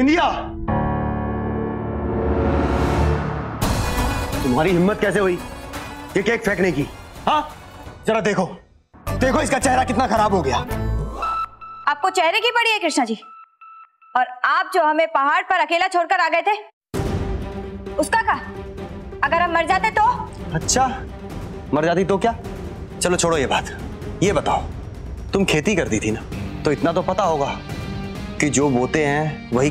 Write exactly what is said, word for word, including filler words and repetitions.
बिंदिया, तुम्हारी हिम्मत कैसे हुई ये केक फेंकने की? हाँ, जरा देखो देखो इसका चेहरा कितना खराब हो गया। आपको चेहरे की पड़ी है कृष्णा जी? और आप जो हमें पहाड़ पर अकेला छोड़कर आ गए थे, उसका क्या? अगर हम मर जाते तो? अच्छा, मर जाती तो क्या? चलो छोड़ो ये बात, ये बताओ तुम खेती करती थी ना, तो इतना तो पता होगा कि जो बोते हैं वही